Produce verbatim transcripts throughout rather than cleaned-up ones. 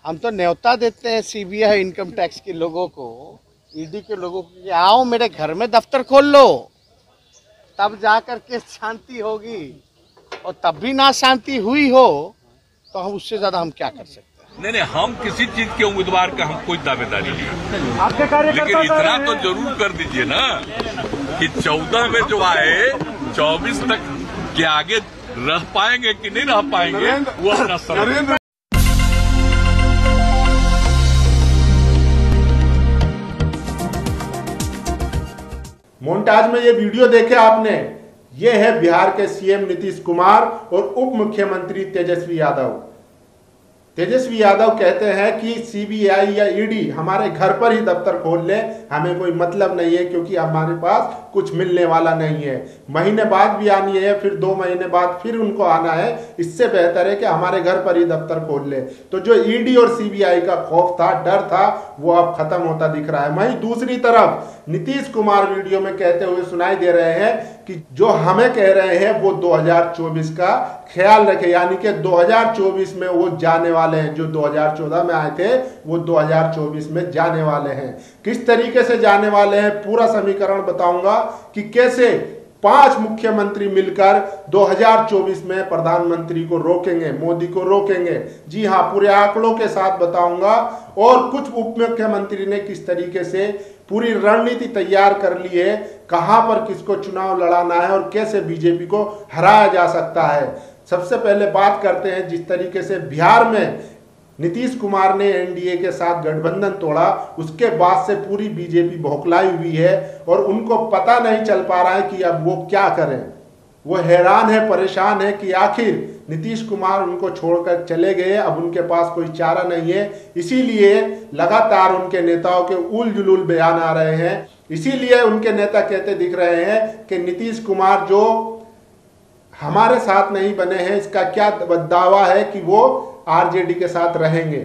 हम तो न्योता देते हैं सीबीआई इनकम टैक्स के लोगों को, ईडी के लोगों को कि आओ मेरे घर में दफ्तर खोल लो, तब जाकर के शांति होगी। और तब भी ना शांति हुई हो तो हम उससे ज्यादा हम क्या कर सकते हैं। नहीं नहीं, हम किसी चीज के उम्मीदवार का हम कोई दावेदारी नहीं, लेकिन इतना तो जरूर कर दीजिए ना कि चौदह में जो आए चौबीस तक के आगे रह पाएंगे कि नहीं रह पाएंगे वो अपना समझ। मोन्टाज में ये वीडियो देखे आपने, ये है बिहार के सीएम नीतीश कुमार और उप मुख्यमंत्री तेजस्वी यादव। तेजस्वी यादव कहते हैं कि सीबीआई या ईडी हमारे घर पर ही दफ्तर खोल ले, हमें कोई मतलब नहीं है क्योंकि हमारे पास कुछ मिलने वाला नहीं है। महीने बाद भी आनी है, फिर दो महीने बाद फिर उनको आना है, इससे बेहतर है कि हमारे घर पर ही दफ्तर खोल ले। तो जो ईडी और सीबीआई का खौफ था, डर था, वो अब खत्म होता दिख रहा है। वहीं दूसरी तरफ नीतीश कुमार वीडियो में कहते हुए सुनाई दे रहे हैं कि जो हमें कह रहे हैं वो दो हज़ार चौबीस का ख्याल रखे, यानी कि दो हज़ार चौबीस में वो जाने वाले हैं। जो दो हज़ार चौदह में आए थे वो दो हज़ार चौबीस में जाने वाले हैं। किस तरीके से जाने वाले हैं पूरा समीकरण बताऊंगा कि कैसे पांच मुख्यमंत्री मिलकर दो हज़ार चौबीस में प्रधानमंत्री को रोकेंगे, मोदी को रोकेंगे। जी हां, पूरे आंकड़ों के साथ बताऊंगा। और कुछ उप मुख्यमंत्री ने किस तरीके से पूरी रणनीति तैयार कर ली है, कहां पर किसको चुनाव लड़ाना है और कैसे बीजेपी को हराया जा सकता है। सबसे पहले बात करते हैं जिस तरीके से बिहार में नीतीश कुमार ने एनडीए के साथ गठबंधन तोड़ा, उसके बाद से पूरी बीजेपी बौखलाई हुई है और उनको पता नहीं चल पा रहा है कि अब वो क्या करें। वो हैरान है, परेशान है कि आखिर नीतीश कुमार उनको छोड़कर चले गए, अब उनके पास कोई चारा नहीं है। इसीलिए लगातार उनके नेताओं के उल जुलूल बयान आ रहे हैं। इसीलिए उनके नेता कहते दिख रहे हैं कि नीतीश कुमार जो हमारे साथ नहीं बने हैं, इसका क्या दावा है कि वो आरजेडी के साथ रहेंगे।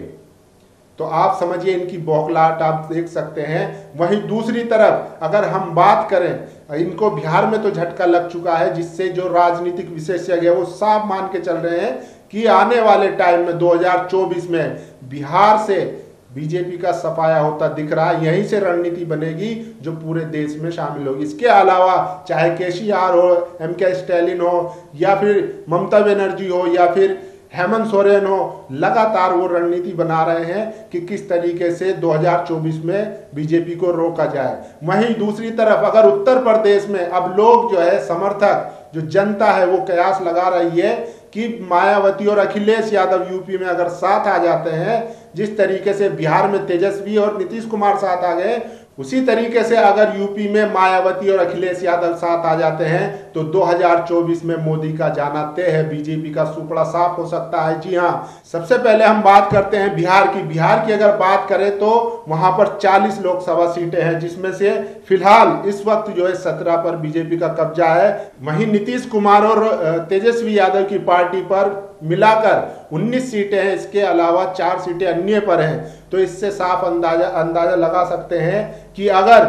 तो आप समझिए इनकी बौखलाहट आप देख सकते हैं। वहीं दूसरी तरफ अगर हम बात करें, इनको बिहार में तो झटका लग चुका है, जिससे जो राजनीतिक विशेषज्ञ है वो साफ मान के चल रहे हैं कि आने वाले टाइम में दो हज़ार चौबीस में बिहार से बीजेपी का सफाया होता दिख रहा है। यहीं से रणनीति बनेगी जो पूरे देश में शामिल होगी। इसके अलावा चाहे केसीआर हो, एम के स्टैलिन हो, या फिर ममता बनर्जी हो, या फिर हेमंत सोरेन हो, लगातार वो रणनीति बना रहे हैं कि किस तरीके से दो हज़ार चौबीस में बीजेपी को रोका जाए। वहीं दूसरी तरफ अगर उत्तर प्रदेश में अब लोग जो है समर्थक, जो जनता है वो कयास लगा रही है कि मायावती और अखिलेश यादव यूपी में अगर साथ आ जाते हैं, जिस तरीके से बिहार में तेजस्वी और नीतीश कुमार साथ आ गए, उसी तरीके से अगर यूपी में मायावती और अखिलेश यादव साथ आ जाते हैं तो दो हज़ार चौबीस में मोदी का जाना तय है। बीजेपी का सुपड़ा साफ हो सकता है। जी हां, सबसे पहले हम बात करते हैं बिहार की। बिहार की अगर बात करें तो वहां पर चालीस लोकसभा सीटें हैं, जिसमें से फिलहाल इस वक्त जो है सत्रह पर बीजेपी का कब्जा है। वहीं नीतीश कुमार और तेजस्वी यादव की पार्टी पर मिलाकर उन्नीस सीटें हैं। इसके अलावा चार सीटें अन्य पर हैं। तो इससे साफ अंदाजा अंदाजा लगा सकते हैं कि अगर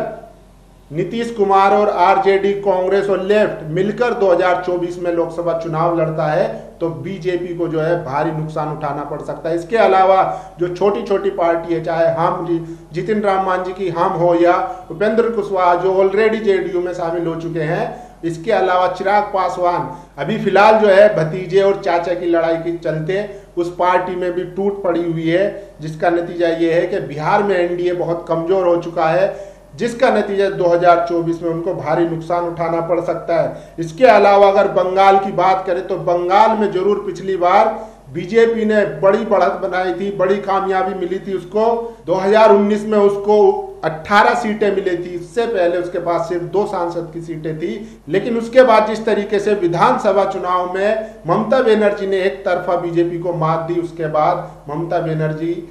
नीतीश कुमार और आरजेडी, कांग्रेस और लेफ्ट मिलकर दो हज़ार चौबीस में लोकसभा चुनाव लड़ता है तो बीजेपी को जो है भारी नुकसान उठाना पड़ सकता है। इसके अलावा जो छोटी छोटी पार्टी है, चाहे हम जितिन राम मांझी की हम हो या उपेंद्र कुशवाहा जो ऑलरेडी जेडीयू में शामिल हो चुके हैं, इसके अलावा चिराग पासवान अभी फिलहाल जो है भतीजे और चाचा की लड़ाई के चलते उस पार्टी में भी टूट पड़ी हुई है, जिसका नतीजा ये है कि बिहार में एनडीए बहुत कमजोर हो चुका है, जिसका नतीजा दो हज़ार चौबीस में उनको भारी नुकसान उठाना पड़ सकता है। इसके अलावा अगर बंगाल की बात करें तो बंगाल में जरूर पिछली बार बीजेपी ने बड़ी बढ़त बनाई थी, बड़ी कामयाबी मिली थी उसको। दो हज़ार उन्नीस में उसको अठारह सीटें मिली थी, इससे पहले उसके पास सिर्फ दो सांसद की सीटें थी। लेकिन उसके बाद जिस तरीके से विधानसभा चुनाव में ममता बनर्जी ने एक तरफा बीजेपी को मात दी, उसके बाद ममता बनर्जी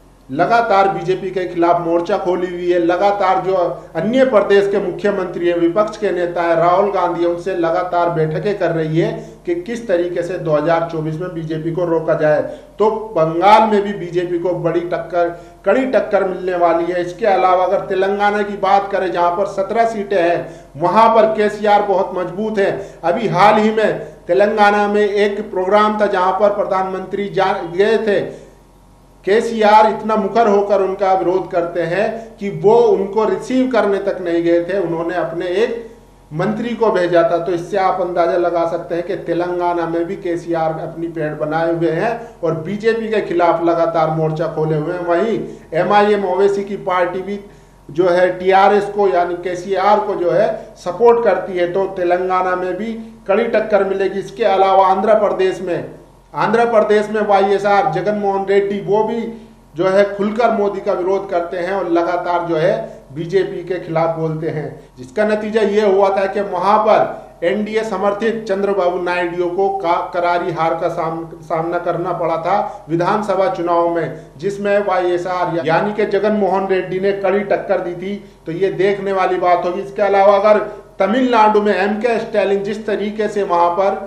लगातार बीजेपी के खिलाफ मोर्चा खोली हुई है। लगातार जो अन्य प्रदेश के मुख्यमंत्री है, विपक्ष के नेता है, राहुल गांधी, उनसे लगातार बैठकें कर रही है कि किस तरीके से दो हज़ार चौबीस में बीजेपी को रोका जाए। तो बंगाल में भी बीजेपी को बड़ी टक्कर, कड़ी टक्कर मिलने वाली है। इसके अलावा अगर तेलंगाना की बात करें जहां पर सत्रह सीटें हैं, वहां पर केसीआर बहुत मजबूत है। अभी हाल ही में तेलंगाना में एक प्रोग्राम था जहां पर प्रधानमंत्री जा गए थे केसीआर इतना मुखर होकर उनका विरोध करते हैं कि वो उनको रिसीव करने तक नहीं गए थे, उन्होंने अपने एक मंत्री को भेजा था। तो इससे आप अंदाजा लगा सकते हैं कि तेलंगाना में भी केसीआर अपनी पेड़ बनाए हुए हैं और बीजेपी के खिलाफ लगातार मोर्चा खोले हुए हैं। वहीं एमआईएम ओवैसी की पार्टी भी जो है टीआरएस को यानी केसीआर को जो है सपोर्ट करती है, तो तेलंगाना में भी कड़ी टक्कर मिलेगी। इसके अलावा आंध्र प्रदेश में आंध्र प्रदेश में वाईएसआर जगन मोहन रेड्डी वो भी जो है खुलकर मोदी का विरोध करते हैं और लगातार जो है बीजेपी के खिलाफ बोलते हैं, जिसका नतीजा ये हुआ था कि वहां पर एनडीए समर्थित चंद्रबाबू नायडू को का करारी हार का साम, सामना करना पड़ा था विधानसभा चुनाव में, जिसमें वाईएसआर यानी कि जगन मोहन रेड्डी ने कड़ी टक्कर दी थी। तो ये देखने वाली बात होगी। इसके अलावा अगर तमिलनाडु में एम के स्टैलिन जिस तरीके से वहां पर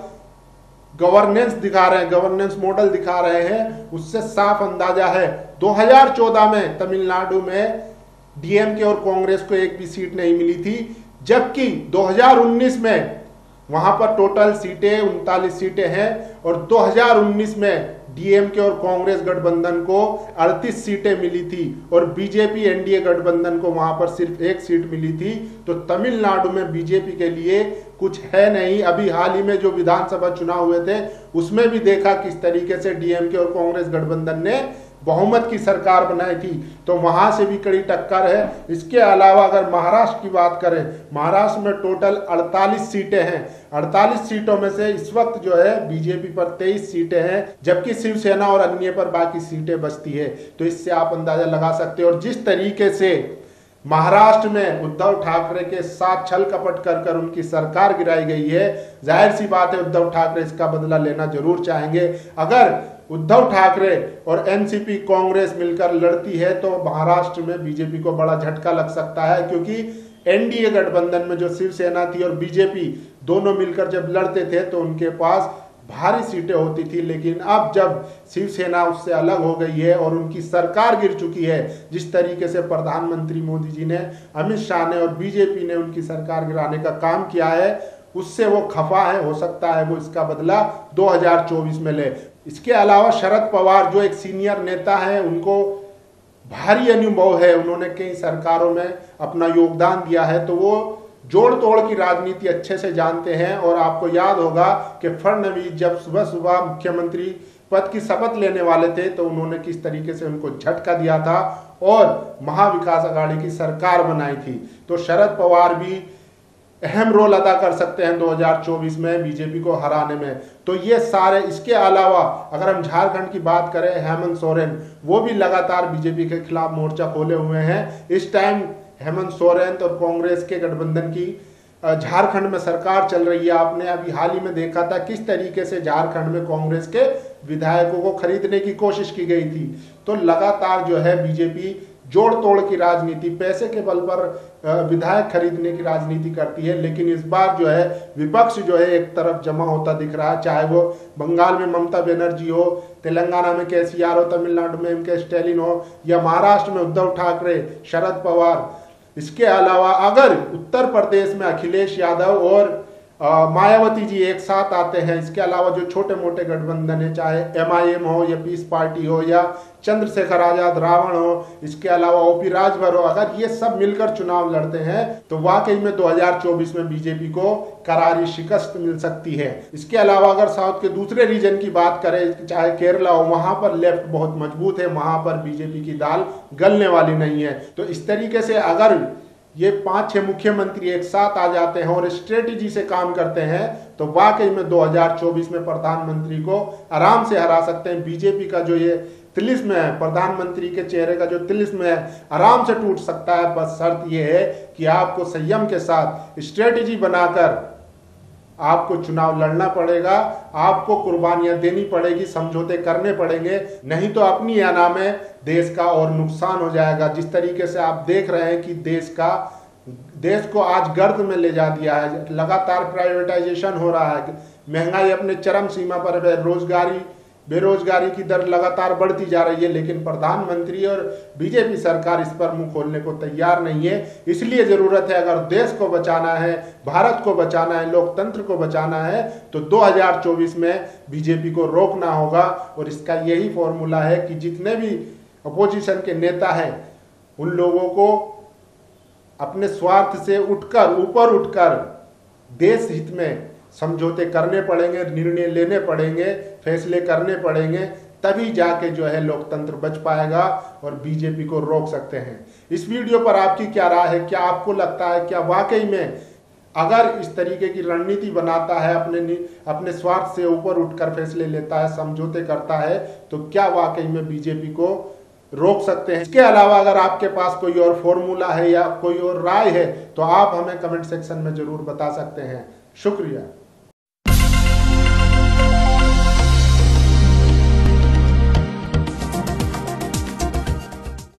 गवर्नेंस दिखा रहे हैं, गवर्नेंस मॉडल दिखा रहे हैं, उससे साफ अंदाजा है दो हज़ार चौदह में तमिलनाडु में डीएमके और कांग्रेस को एक भी सीट नहीं मिली थी, जबकि दो हज़ार उन्नीस में वहां पर टोटल सीटें उनतालीस सीटें हैं और दो हज़ार उन्नीस में डीएमके और कांग्रेस गठबंधन को अड़तीस सीटें मिली थी और बीजेपी एनडीए गठबंधन को वहां पर सिर्फ एक सीट मिली थी। तो तमिलनाडु में बीजेपी के लिए कुछ है नहीं। अभी हाल ही में जो विधानसभा चुनाव हुए थे उसमें भी देखा किस तरीके से डीएमके और कांग्रेस गठबंधन ने बहुमत की सरकार बनाई थी, तो वहां से भी कड़ी टक्कर है। इसके अलावा अगर महाराष्ट्र की बात करें, महाराष्ट्र में टोटल अड़तालीस सीटें हैं। अड़तालीस सीटों में से इस वक्त जो है बीजेपी पर तेईस सीटें हैं, जबकि शिवसेना और अन्य पर बाकी सीटें बचती है। तो इससे आप अंदाजा लगा सकते हैं। और जिस तरीके से महाराष्ट्र में उद्धव ठाकरे के साथ छल कपट कर कर उनकी सरकार गिराई गई है, जाहिर सी बात है उद्धव ठाकरे इसका बदला लेना जरूर चाहेंगे। अगर उद्धव ठाकरे और एनसीपी कांग्रेस मिलकर लड़ती है तो महाराष्ट्र में बीजेपी को बड़ा झटका लग सकता है, क्योंकि एनडीए गठबंधन में जो शिवसेना थी और बीजेपी दोनों मिलकर जब लड़ते थे तो उनके पास भारी सीटें होती थी। लेकिन अब जब शिवसेना उससे अलग हो गई है और उनकी सरकार गिर चुकी है, जिस तरीके से प्रधानमंत्री मोदी जी ने, अमित शाह ने और बीजेपी ने उनकी सरकार गिराने का काम किया है, उससे वो खफा है। हो सकता है वो इसका बदला दो हज़ार चौबीस में ले। इसके अलावा शरद पवार जो एक सीनियर नेता है, उनको भारी अनुभव है, उन्होंने कई सरकारों में अपना योगदान दिया है, तो वो जोड़ तोड़ की राजनीति अच्छे से जानते हैं। और आपको याद होगा कि फडणवीस जब सुबह सुबह मुख्यमंत्री पद की शपथ लेने वाले थे तो उन्होंने किस तरीके से उनको झटका दिया था और महाविकास अघाड़ी की सरकार बनाई थी। तो शरद पवार भी अहम रोल अदा कर सकते हैं दो हज़ार चौबीस में बीजेपी को हराने में। तो ये सारे, इसके अलावा अगर हम झारखंड की बात करें, हेमंत सोरेन वो भी लगातार बीजेपी के खिलाफ मोर्चा खोले हुए हैं। इस टाइम हेमंत सोरेन और कांग्रेस के गठबंधन की झारखंड में सरकार चल रही है। आपने अभी हाल ही में देखा था किस तरीके से झारखंड में कांग्रेस के विधायकों को खरीदने की कोशिश की गई थी। तो लगातार जो है बीजेपी जोड़ तोड़ की राजनीति, पैसे के बल पर विधायक खरीदने की राजनीति करती है। लेकिन इस बार जो है विपक्ष जो है एक तरफ जमा होता दिख रहा है, चाहे वो बंगाल में ममता बनर्जी हो, तेलंगाना में केसीआर हो, तमिलनाडु में एम के स्टैलिन हो या महाराष्ट्र में उद्धव ठाकरे, शरद पवार। इसके अलावा अगर उत्तर प्रदेश में अखिलेश यादव और आ, मायावती जी एक साथ आते हैं, इसके अलावा जो छोटे मोटे गठबंधन है, चाहे एमआईएम हो या पीस पार्टी हो या चंद्रशेखर आजाद रावण हो, इसके अलावा ओपी राजभर हो, अगर ये सब मिलकर चुनाव लड़ते हैं तो वाकई में दो हज़ार चौबीस में बीजेपी को करारी शिकस्त मिल सकती है। इसके अलावा अगर साउथ के दूसरे रीजन की बात करें, चाहे केरला हो, वहां पर लेफ्ट बहुत मजबूत है, वहां पर बीजेपी की दाल गलने वाली नहीं है। तो इस तरीके से अगर ये पांच छह मुख्यमंत्री एक साथ आ जाते हैं और स्ट्रेटेजी से काम करते हैं तो वाकई में दो हज़ार चौबीस में प्रधानमंत्री को आराम से हरा सकते हैं। बीजेपी का जो ये तिलिस्म है, प्रधानमंत्री के चेहरे का जो तिलिस्म है, आराम से टूट सकता है। बस शर्त यह है कि आपको संयम के साथ स्ट्रेटेजी बनाकर आपको चुनाव लड़ना पड़ेगा, आपको कुर्बानियां देनी पड़ेगी, समझौते करने पड़ेंगे, नहीं तो अपनी आना में देश का और नुकसान हो जाएगा। जिस तरीके से आप देख रहे हैं कि देश का देश को आज गर्द में ले जा दिया है, लगातार प्राइवेटाइजेशन हो रहा है, महंगाई अपने चरम सीमा पर है, रोजगारी बेरोजगारी की दर लगातार बढ़ती जा रही है, लेकिन प्रधानमंत्री और बीजेपी सरकार इस पर मुंह खोलने को तैयार नहीं है। इसलिए जरूरत है, अगर देश को बचाना है, भारत को बचाना है, लोकतंत्र को बचाना है, तो दो हज़ार चौबीस में बीजेपी को रोकना होगा। और इसका यही फॉर्मूला है कि जितने भी अपोजिशन के नेता हैं उन लोगों को अपने स्वार्थ से उठकर, ऊपर उठकर देश हित में समझौते करने पड़ेंगे, निर्णय लेने पड़ेंगे, फैसले करने पड़ेंगे, तभी जाके जो है लोकतंत्र बच पाएगा और बीजेपी को रोक सकते हैं। इस वीडियो पर आपकी क्या राय है? क्या आपको लगता है, क्या वाकई में अगर इस तरीके की रणनीति बनाता है, अपने अपने स्वार्थ से ऊपर उठकर फैसले लेता है, समझौते करता है, तो क्या वाकई में बीजेपी को रोक सकते हैं? इसके अलावा अगर आपके पास कोई और फॉर्मूला है या कोई और राय है तो आप हमें कमेंट सेक्शन में जरूर बता सकते हैं। शुक्रिया।